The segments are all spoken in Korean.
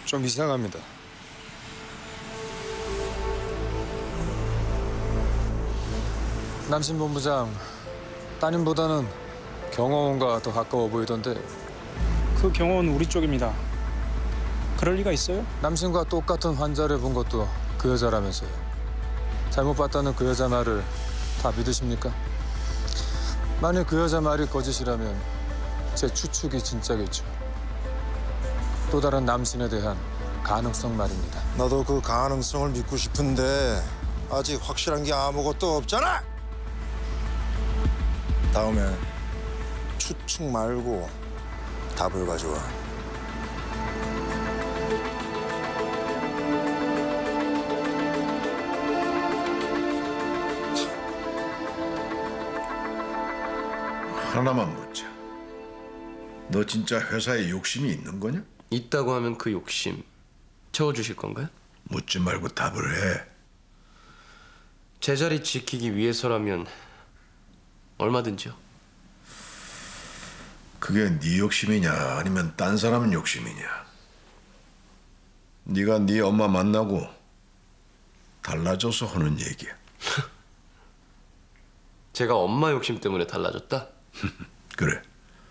좀 이상합니다. 남신 본부장, 따님보다는 경호원과 더 가까워 보이던데. 그 경호원은 우리 쪽입니다. 그럴 리가 있어요? 남신과 똑같은 환자를 본 것도 그 여자라면서요. 잘못 봤다는 그 여자 말을 다 믿으십니까? 만약 그 여자 말이 거짓이라면 제 추측이 진짜겠죠. 또 다른 남신에 대한 가능성 말입니다. 나도 그 가능성을 믿고 싶은데 아직 확실한 게 아무것도 없잖아. 다음에 추측 말고 답을 가져와. 하나만 묻자. 너 진짜 회사에 욕심이 있는 거냐? 있다고 하면 그 욕심 채워주실 건가요? 묻지 말고 답을 해. 제 자리 지키기 위해서라면 얼마든지요. 그게 네 욕심이냐 아니면 딴 사람 욕심이냐? 네가 네 엄마 만나고 달라져서 하는 얘기야. 제가 엄마 욕심 때문에 달라졌다? 그래.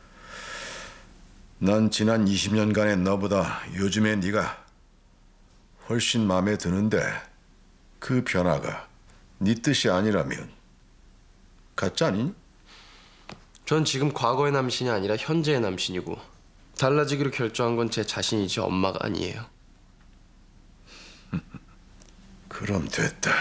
난 지난 20년간의 너보다 요즘의 네가 훨씬 마음에 드는데 그 변화가 네 뜻이 아니라면 가짜 아니니? 전 지금 과거의 남신이 아니라 현재의 남신이고 달라지기로 결정한 건 제 자신이지 엄마가 아니에요. 그럼 됐다.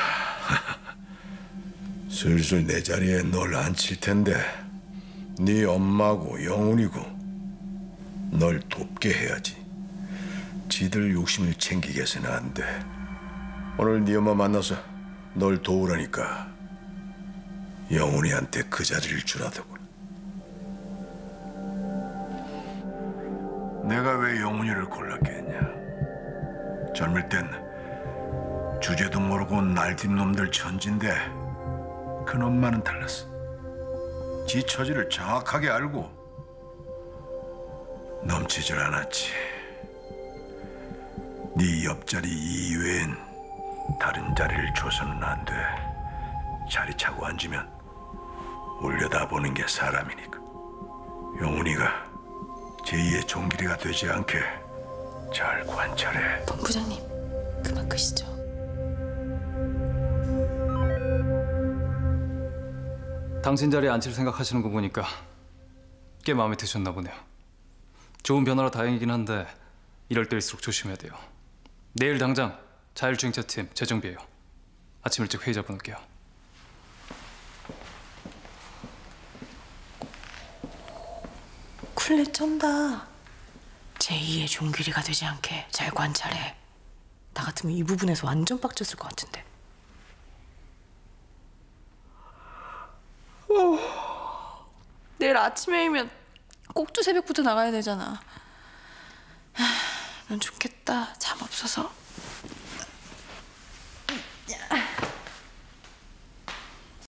슬슬 내 자리에 널 앉힐 텐데 네 엄마고 영훈이고 널 돕게 해야지. 지들 욕심을 챙기게 해서는 안 돼. 오늘 네 엄마 만나서 널 도우라니까 영훈이한테 그 자리를 주라더군. 내가 왜 영훈이를 골랐겠냐. 젊을 땐 주제도 모르고 날뛴 놈들 천진데 그놈만은 달랐어. 지 처지를 정확하게 알고 넘치질 않았지. 네 옆자리 이외엔 다른 자리를 줘서는 안 돼. 자리 차고 앉으면 올려다보는 게 사람이니까. 영훈이가 제2의 종길이가 되지 않게 잘 관찰해. 본부장님, 그만 끄시죠. 당신 자리에 앉힐 생각하시는 거 보니까 꽤 마음에 드셨나 보네요. 좋은 변화라 다행이긴 한데 이럴 때일수록 조심해야 돼요. 내일 당장 자율주행차팀 재정비해요. 아침 일찍 회의 잡아놓을게요. 쿨레 쩐다. 제2의 종길이가 되지 않게 잘 관찰해. 나 같으면 이 부분에서 완전 빡쳤을 것 같은데. 내일 아침에이면 꼭두 새벽부터 나가야 되잖아. 넌 좋겠다. 잠 없어서.